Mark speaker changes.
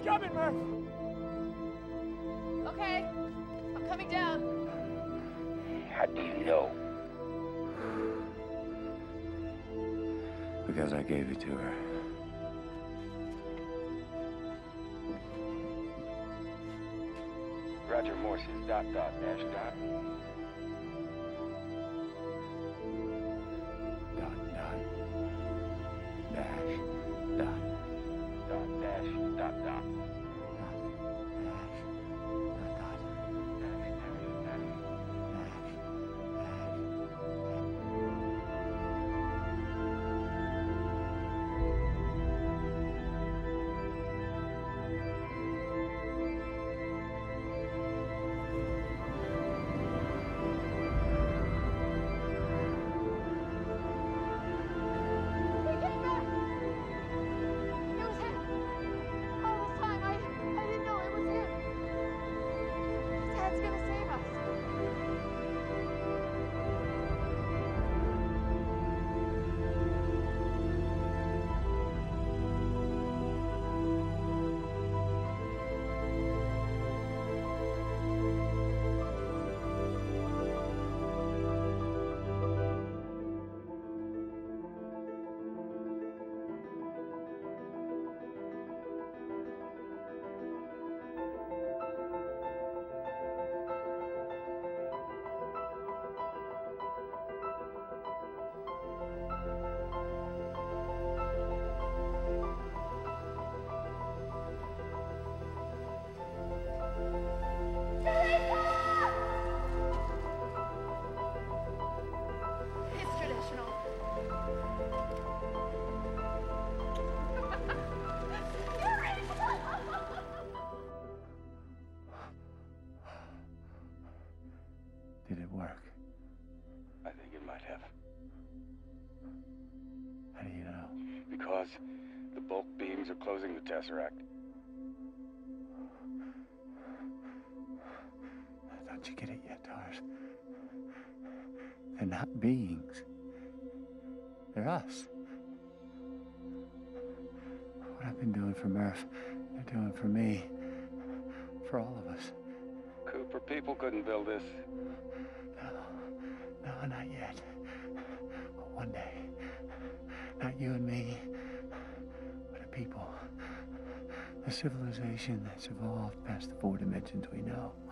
Speaker 1: coming, Murph!
Speaker 2: Okay, I'm coming down.
Speaker 3: How do you know?
Speaker 4: Because I gave it to her.
Speaker 3: Roger Morse's ... dash dot.
Speaker 4: Did it work?
Speaker 3: I think it might have.
Speaker 4: How do you know?
Speaker 3: Because the bulk beams are closing the Tesseract.
Speaker 4: Don't you get it yet, Tars? They're not beings. They're us. What I've been doing for Murph, they're doing for me. For all of us.
Speaker 3: Cooper, people couldn't build this.
Speaker 4: No, not yet. But one day. Not you and me, but a people. A civilization that's evolved past the 4 dimensions we know.